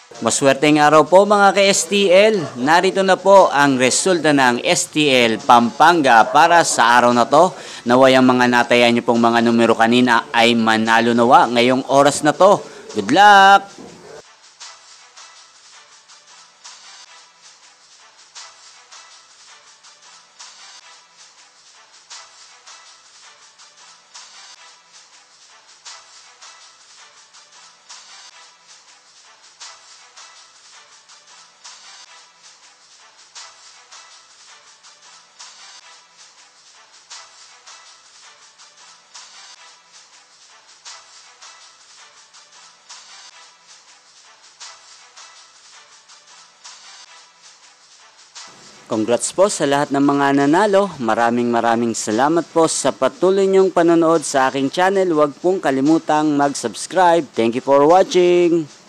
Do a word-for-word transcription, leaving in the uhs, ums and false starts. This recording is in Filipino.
Maswerteng araw po mga ka-S T L. Narito na po ang resulta ng S T L Pampanga para sa araw na to. Naway ang mga natayan niyo pong mga numero kanina ay manalo nawa ngayong oras na to. Good luck! Congrats po sa lahat ng mga nanalo. Maraming maraming salamat po sa patuloy niyong panonood sa aking channel. Huwag pong kalimutang mag-subscribe. Thank you for watching.